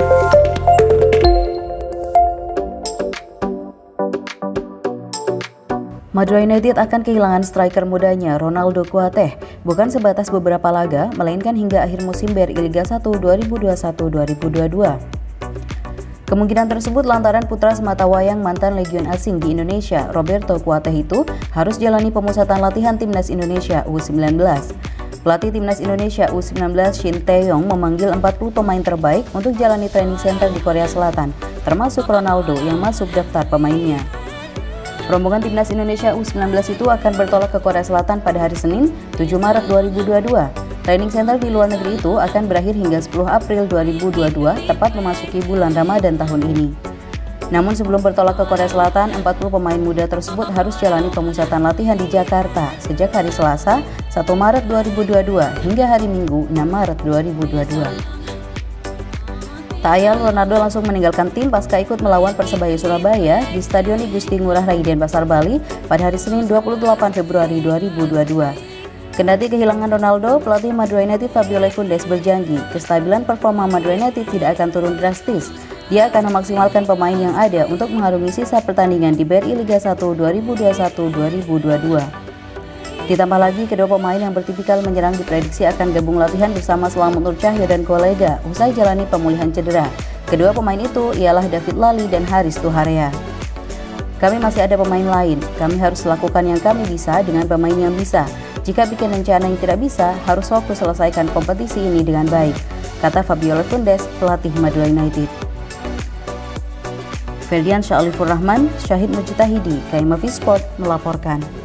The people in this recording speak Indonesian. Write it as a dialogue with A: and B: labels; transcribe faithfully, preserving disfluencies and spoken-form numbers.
A: Madura United akan kehilangan striker mudanya Ronaldo Kuateh, bukan sebatas beberapa laga, melainkan hingga akhir musim B R I Liga satu dua ribu dua puluh satu dua ribu dua puluh dua. Kemungkinan tersebut lantaran putra sematawayang mantan legion asing di Indonesia, Roberto Kuateh itu harus jalani pemusatan latihan Timnas Indonesia U sembilan belas. Pelatih Timnas Indonesia U sembilan belas Shin Tae-yong memanggil empat puluh pemain terbaik untuk jalani training center di Korea Selatan, termasuk Ronaldo yang masuk daftar pemainnya. Rombongan Timnas Indonesia U sembilan belas itu akan bertolak ke Korea Selatan pada hari Senin, tujuh Maret dua ribu dua puluh dua. Training center di luar negeri itu akan berakhir hingga sepuluh April dua ribu dua puluh dua, tepat memasuki bulan Ramadan tahun ini. Namun sebelum bertolak ke Korea Selatan, empat puluh pemain muda tersebut harus jalani pemusatan latihan di Jakarta sejak hari Selasa, satu Maret dua ribu dua puluh dua hingga hari Minggu, enam Maret dua ribu dua puluh dua. Tak ayal, Ronaldo langsung meninggalkan tim pasca ikut melawan Persebaya Surabaya di Stadion Igusti Ngurah Rai Denpasar, Bali pada hari Senin dua puluh delapan Februari dua ribu dua puluh dua. Kendati kehilangan Ronaldo, pelatih Madura United Fabio Lefundes berjanji kestabilan performa Madura United tidak akan turun drastis. Dia akan memaksimalkan pemain yang ada untuk mengharungi sisa pertandingan di B R I Liga satu dua ribu dua puluh satu dua ribu dua puluh dua. Ditambah lagi, kedua pemain yang bertipikal menyerang diprediksi akan gabung latihan bersama Selamat Nur Cahyo dan kolega usai jalani pemulihan cedera. Kedua pemain itu ialah David Lali dan Haris Tuharea. Kami masih ada pemain lain, kami harus lakukan yang kami bisa dengan pemain yang bisa. Jika bikin rencana yang tidak bisa, harus fokus selesaikan kompetisi ini dengan baik, kata Fabio Lefundes, pelatih Madura United. Ferdian Syah Alifur Rahman, Syahid Mujtahidi, K M V Sport melaporkan.